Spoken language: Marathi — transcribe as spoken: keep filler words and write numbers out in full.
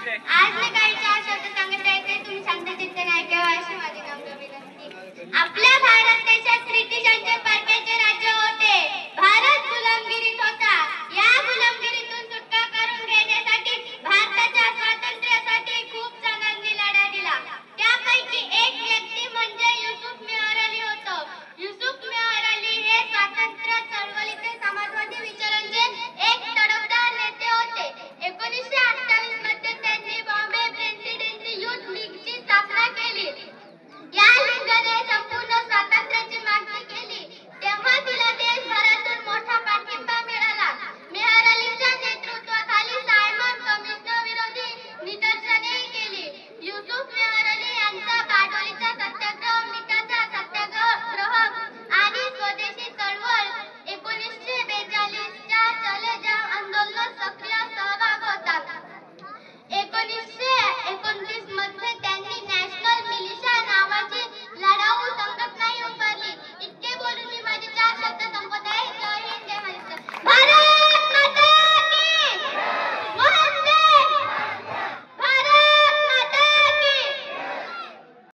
आज मी काही चार शब्द सांगत आहे ते तुम्ही शांत चित्ताने ऐकावे अशी माझी नम्र विनंती. आपल्या भारत देशात ब्रिटिशांचे परक्याचे राज्य होते.